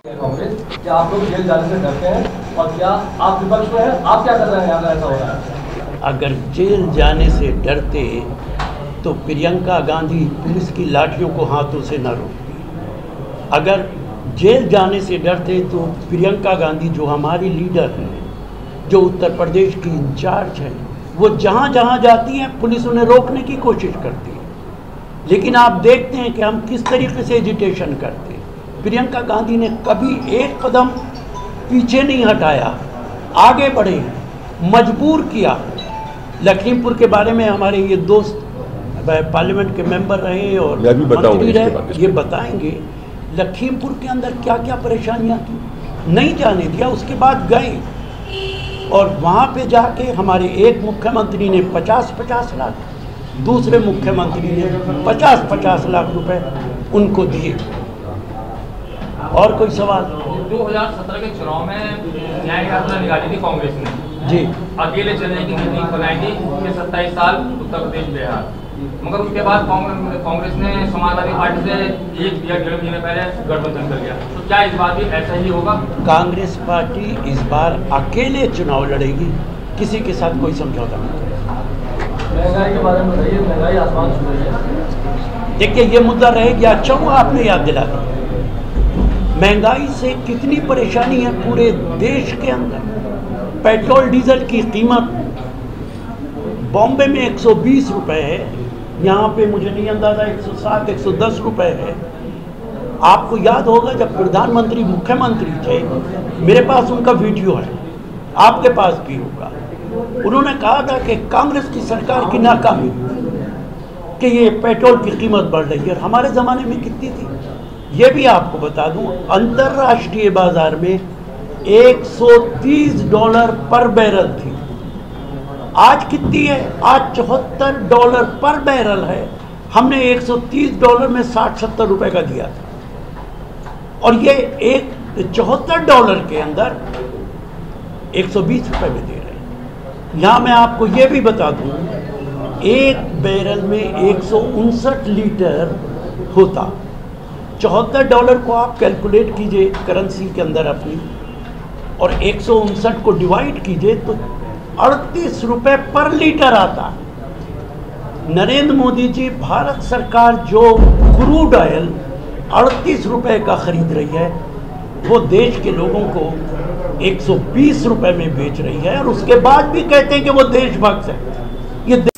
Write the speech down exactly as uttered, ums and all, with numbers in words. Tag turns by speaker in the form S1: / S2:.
S1: कांग्रेस, क्या आप लोग जेल जाने से डरते हैं और क्या आप विपक्ष में हैं? आप क्या कर रहे हैं अगर ऐसा हो रहा है?
S2: अगर जेल जाने से डरते तो प्रियंका गांधी पुलिस की लाठियों को हाथों से न रोकती। अगर जेल जाने से डरते तो प्रियंका गांधी जो हमारी लीडर हैं, जो उत्तर प्रदेश की इंचार्ज है, वो जहाँ जहाँ जाती हैं पुलिस उन्हें रोकने की कोशिश करती है। लेकिन आप देखते हैं कि हम किस तरीके से एजिटेशन करते हैं। प्रियंका गांधी ने कभी एक कदम पीछे नहीं हटाया, आगे बढ़े, मजबूर किया। लखीमपुर के बारे में हमारे ये दोस्त पार्लियामेंट के मेंबर रहे और मंत्री रहे, ये बताएंगे लखीमपुर के अंदर क्या क्या परेशानियां थी, नहीं जाने दिया। उसके बाद गए और वहाँ पे जाके हमारे एक मुख्यमंत्री ने पचास पचास लाख, दूसरे मुख्यमंत्री ने पचास पचास लाख रुपए उनको दिए। और कोई सवाल?
S3: दो हज़ार सत्रह के चुनाव में न्याय यात्रा निकाली थी कांग्रेस ने
S2: जी,
S3: अकेले चलने की नीति बनाई थी कि सत्ताईस साल उत्तर प्रदेश बिहार, मगर उसके बाद कांग्रेस ने समाजवादी पार्टी से एक या डेढ़ महीने पहले गठबंधन कर लिया। तो क्या इस बार भी ऐसा ही होगा?
S2: कांग्रेस पार्टी इस बार अकेले चुनाव लड़ेगी, किसी के साथ कोई समझौता नहीं करेगी।
S1: महंगाई के बारे में बताइए, महंगाई आसमान छू रही है।
S2: देखिए, ये मुद्दा रहेगी। अच्छा हुआ आपने याद दिला दिया। महंगाई से कितनी परेशानी है पूरे देश के अंदर। पेट्रोल डीजल की कीमत बॉम्बे में एक सौ बीस रुपये है, यहाँ पे मुझे नहीं अंदाज़ा एक सौ सात एक सौ दस रुपये है। आपको याद होगा जब प्रधानमंत्री मुख्यमंत्री थे, मेरे पास उनका वीडियो है, आपके पास भी होगा। उन्होंने कहा था कि कांग्रेस की सरकार की नाकामी कि ये पेट्रोल की कीमत बढ़ रही है। और हमारे ज़माने में कितनी थी ये भी आपको बता दूं, अंतर्राष्ट्रीय बाजार में एक सौ तीस डॉलर पर बैरल थी। आज कितनी है? आज चौहत्तर डॉलर पर बैरल है। हमने एक सौ तीस डॉलर में साठ सत्तर रुपए का दिया था और ये एक चौहत्तर डॉलर के अंदर एक सौ बीस रुपए में दे रहे हैं। यहाँ मैं आपको ये भी बता दूं, एक बैरल में एक सौ उनसठ लीटर होता। चौहत्तर डॉलर को आप कैलकुलेट कीजिए करेंसी के अंदर अपनी, और एक सौ उनसठ को डिवाइड कीजिए तो अड़तीस रुपए पर लीटर आता। नरेंद्र मोदी जी, भारत सरकार जो क्रूड ऑयल अड़तीस रुपए का खरीद रही है, वो देश के लोगों को एक सौ बीस रुपए में बेच रही है और उसके बाद भी कहते हैं कि वो देशभक्त है। ये